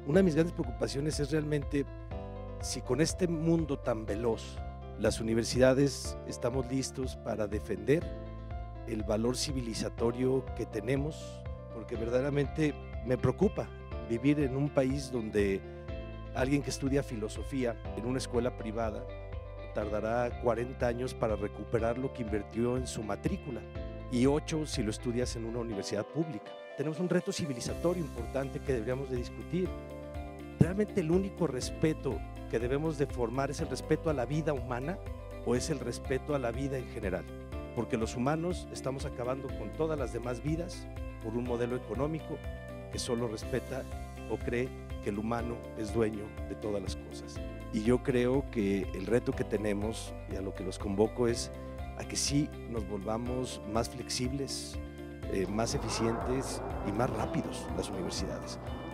Una de mis grandes preocupaciones es realmente si con este mundo tan veloz, las universidades estamos listos para defender el valor civilizatorio que tenemos, porque verdaderamente me preocupa vivir en un país donde alguien que estudia filosofía en una escuela privada tardará 40 años para recuperar lo que invirtió en su matrícula y 8 si lo estudias en una universidad pública. Tenemos un reto civilizatorio importante que deberíamos de discutir. ¿Realmente el único respeto que debemos de formar es el respeto a la vida humana o es el respeto a la vida en general? Porque los humanos estamos acabando con todas las demás vidas por un modelo económico que solo respeta o cree que el humano es dueño de todas las cosas. Y yo creo que el reto que tenemos y a lo que los convoco es a que sí nos volvamos más flexibles, más eficientes y más rápidos las universidades.